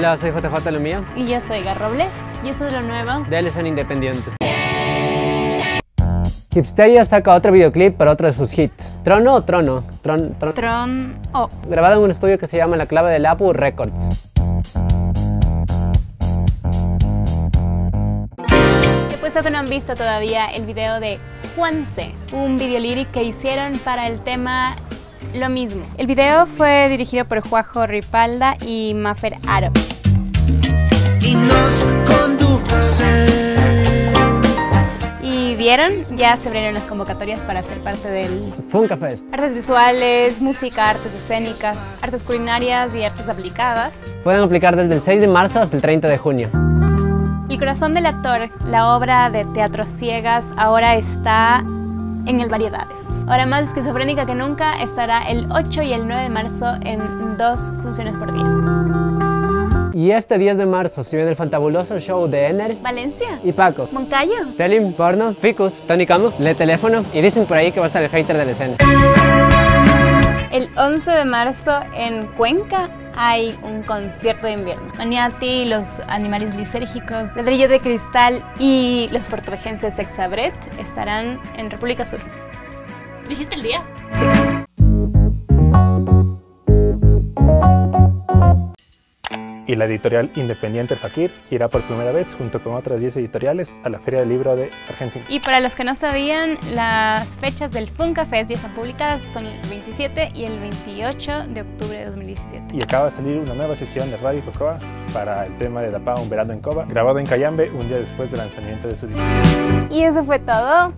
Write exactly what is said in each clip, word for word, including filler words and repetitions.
Hola, soy J J Lumía. Y yo soy Garrobles, y esto es lo nuevo de L S N Independiente. Hipsteria saca otro videoclip para otro de sus hits. ¿Trono o Trono? Tron, tron. Tron O. Grabado en un estudio que se llama La Clave del Apu Records. He puesto que no han visto todavía el video de Juanse, un video lyric que hicieron para el tema Lo Mismo. El video fue dirigido por Juajo Ripalda y Mafer Aro. Y nos conduce. ¿Y vieron? Ya se abrieron las convocatorias para ser parte del Funkafest. Artes visuales, música, artes escénicas, artes culinarias y artes aplicadas. Pueden aplicar desde el seis de marzo hasta el treinta de junio. El corazón del actor, la obra de teatro ciegas, ahora está en el Variedades. Ahora más esquizofrénica que nunca, estará el ocho y el nueve de marzo en dos funciones por día. Y este diez de marzo se viene el fantabuloso show de Ener, Valencia y Paco, Moncayo, Telim, Porno, Ficus, Tony Camo, Le Teléfono, y dicen por ahí que va a estar el hater de la escena. El once de marzo en Cuenca hay un concierto de invierno. Maniati, los animales lisérgicos, Ladrillo de Cristal y los puertorriquenses Exabret estarán en República Sur. ¿Dijiste el día? Sí. Y la editorial independiente El Fakir irá por primera vez, junto con otras diez editoriales, a la Feria del Libro de Argentina. Y para los que no sabían, las fechas del Funkafest ya están publicadas, son el veintisiete y el veintiocho de octubre de dos mil diecisiete. Y acaba de salir una nueva sesión de Radio Cocoa para el tema de Dapao, Un Verano en Coba, grabado en Cayambe un día después del lanzamiento de su disco. Y eso fue todo.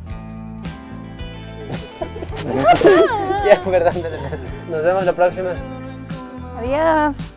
Ya, verdad. Nos vemos la próxima. Adiós.